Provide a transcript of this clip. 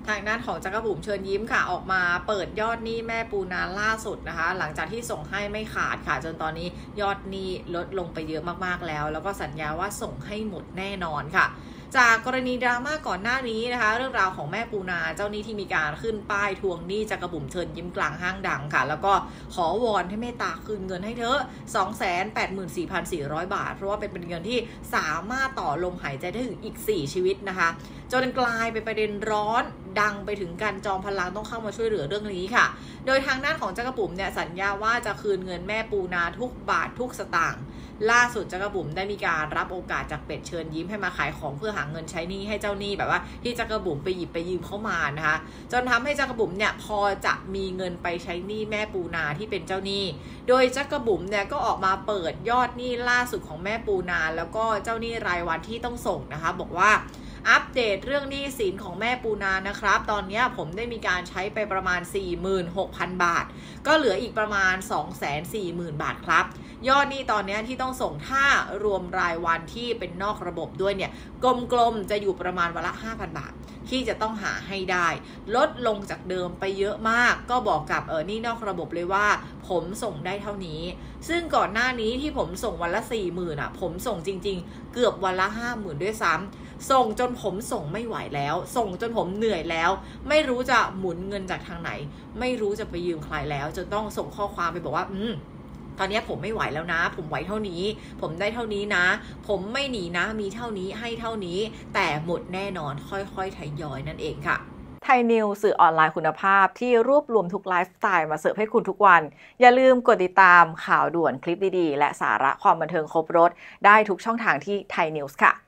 ทางด้านของจักรบุ๋มเชิญยิ้มค่ะออกมาเปิดยอดหนี้แม่ปูนาล่าสุดนะคะหลังจากที่ส่งให้ไม่ขาดค่ะจนตอนนี้ยอดหนี้ลดลงไปเยอะมากๆแล้วก็สัญญาว่าส่งให้หมดแน่นอนค่ะจากกรณีดราม่าก่อนหน้านี้นะคะเรื่องราวของแม่ปูนาเจ้าหนี้ที่มีการขึ้นป้ายทวงหนี้จักรบุ๋มเชิญยิ้มกลางห้างดังค่ะแล้วก็ขอวอนให้เมตตาคืนเงินให้เธอ 284,400 บาทเพราะว่าเป็นเงินที่สามารถต่อลมหายใจได้ถึงอีก4ชีวิตนะคะจนกลายเป็นประเด็นร้อนดังไปถึงการจอมพลังต้องเข้ามาช่วยเหลือเรื่องนี้ค่ะโดยทางด้านของจักรบุ๋มเนี่ยสัญญาว่าจะคืนเงินแม่ปูนาทุกบาททุกสตางค์ล่าสุดจักรบุ๋มได้มีการรับโอกาสจากเป็ดเชิญยิ้มให้มาขายของเพื่อหาเงินใช้หนี้ให้เจ้าหนี้แบบว่าที่จักรบุ๋มไปหยิบไปยืมเข้ามานะคะจนทำให้จักรบุ๋มเนี่ยพอจะมีเงินไปใช้หนี้แม่ปูนาที่เป็นเจ้าหนี้โดยจักรบุ๋มเนี่ยก็ออกมาเปิดยอดหนี้ล่าสุดของแม่ปูนาแล้วก็เจ้าหนี้รายวันที่ต้องส่งนะคะบอกว่าอัปเดตเรื่องหนี้สินของแม่ปูนานะครับตอนนี้ผมได้มีการใช้ไปประมาณ 46,000 บาทก็เหลืออีกประมาณ 240,000 บาทครับยอดหนี้ตอนนี้ที่ต้องส่งถ้ารวมรายวันที่เป็นนอกระบบด้วยเนี่ยกลมๆจะอยู่ประมาณวันละ 5,000 บาทที่จะต้องหาให้ได้ลดลงจากเดิมไปเยอะมากก็บอกกับหนี้นอกระบบเลยว่าผมส่งได้เท่านี้ซึ่งก่อนหน้านี้ที่ผมส่งวันละ 40,000 อ่ะผมส่งจริงๆเกือบวันละ 50,000 ด้วยซ้ำส่งจนผมส่งไม่ไหวแล้วส่งจนผมเหนื่อยแล้วไม่รู้จะหมุนเงินจากทางไหนไม่รู้จะไปยืมใครแล้วจนต้องส่งข้อความไปบอกว่าตอนนี้ผมไม่ไหวแล้วนะผมไหวเท่านี้ผมได้เท่านี้นะผมไม่หนีนะมีเท่านี้ให้เท่านี้แต่หมดแน่นอนค่อยๆทยอยนั่นเองค่ะไทยนิวสื่อออนไลน์คุณภาพที่รวบรวมทุกไลฟ์สไตล์มาเสิร์ฟให้คุณทุกวันอย่าลืมกดติดตามข่าวด่วนคลิปดีๆและสาระความบันเทิงครบรสได้ทุกช่องทางที่ไทยนิวส์ค่ะ